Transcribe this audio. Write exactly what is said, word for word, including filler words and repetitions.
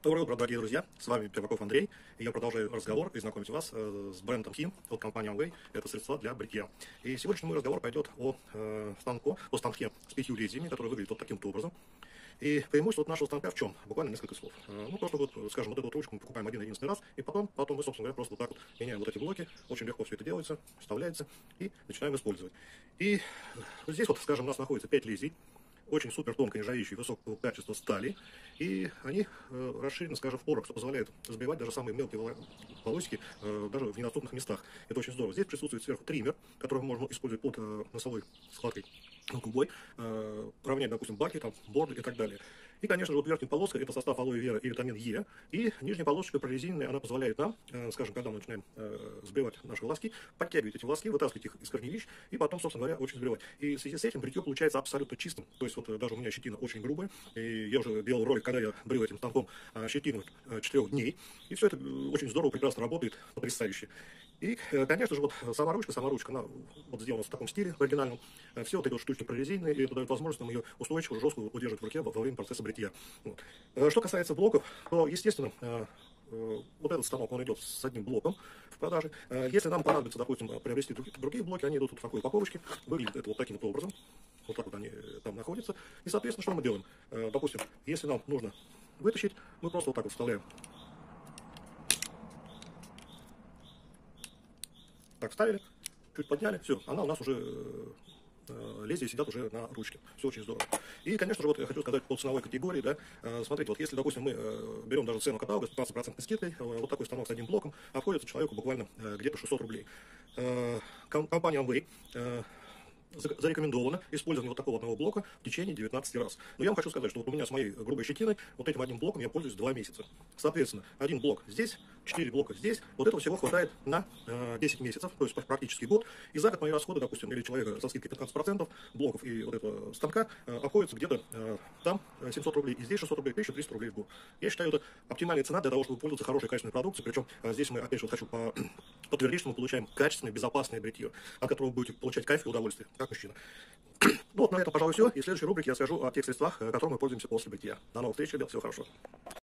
Доброе утро, дорогие друзья, с вами Перваков Андрей, и я продолжаю разговор и знакомить вас э, с брендом Kin от компании Amway. Это средства для бритья. И сегодняшний мой разговор пойдет о, э, станку, о станке с пятью лезвиями, который выглядит вот таким образом. И преимущество вот нашего станка в чем? Буквально несколько слов. Э, ну, просто вот, скажем, вот эту вот ручку мы покупаем один-единственный раз, и потом, потом мы, собственно говоря, просто вот так вот меняем вот эти блоки. Очень легко все это делается, вставляется, и начинаем использовать. И здесь вот, скажем, у нас находится пять лезвий. Очень супер тонкой, нержавеющей, высокого качества стали. И они э, расширены, скажем, в порах, что позволяет сбивать даже самые мелкие волосики э, даже в недоступных местах. Это очень здорово. Здесь присутствует сверху триммер, который можно использовать под э, носовой складкой губой, э, равнять, допустим, баки, там, борды и так далее. И, конечно же, вот верхняя полоска – это состав алоэ вера и витамин Е. И нижняя полосочка прорезиненная, она позволяет нам, э, скажем, когда мы начинаем э, сбривать наши волоски, подтягивать эти волоски, вытаскивать их из корневищ и потом, собственно говоря, очень сбривать. И в связи с этим бритье получается абсолютно чистым. То есть вот э, даже у меня щетина очень грубая. И я уже делал ролик, когда я брил этим станком э, щетину э, четырех дней. И все это очень здорово, прекрасно работает, потрясающе. И, конечно же, вот сама ручка, сама ручка, она вот сделана в таком стиле, в оригинальном. Все вот эти вот штучки прорезиненные, и это дает возможность нам ее устойчиво, жестко удерживать в руке во время процесса бритья. Вот. Что касается блоков, то, естественно, вот этот станок, он идет с одним блоком в продаже. Если нам понадобится, допустим, приобрести другие блоки, они идут вот в такой упаковочке. Выглядит это вот таким вот образом. Вот так вот они там находятся. И, соответственно, что мы делаем? Допустим, если нам нужно вытащить, мы просто вот так вот вставляем. Так, вставили, чуть подняли, все, она у нас уже, э, лезвия сидят уже на ручке. Все очень здорово. И, конечно же, вот я хочу сказать по ценовой категории, да, э, смотрите, вот если, допустим, мы э, берем даже цену каталога с пятнадцати процентной скидкой, э, вот такой станок с одним блоком, обходится человеку буквально э, где-то шестьсот рублей. Э, ком компания Amway э, зарекомендовано использование вот такого одного блока в течение девятнадцати раз. Но я вам хочу сказать, что вот у меня с моей грубой щетиной вот этим одним блоком я пользуюсь два месяца. Соответственно, один блок здесь, четыре блока здесь. Вот этого всего хватает на э, десять месяцев, то есть практически год. И за год мои расходы, допустим, или человека со скидкой пятнадцать процентов блоков и вот этого станка э, обходится где-то э, там семьсот рублей, и здесь шестьсот рублей, тысяча триста рублей в год. Я считаю, это оптимальная цена для того, чтобы пользоваться хорошей качественной продукцией. Причем э, здесь мы, опять же, вот хочу по подтвердить, что мы получаем качественное, безопасное бритье, от которого вы будете получать кайф и удовольствие, как мужчина. Ну вот на этом, пожалуй, все. И в следующей рубрике я скажу о тех средствах, которыми мы пользуемся после бритья. До новых встреч, ребят, всего хорошего.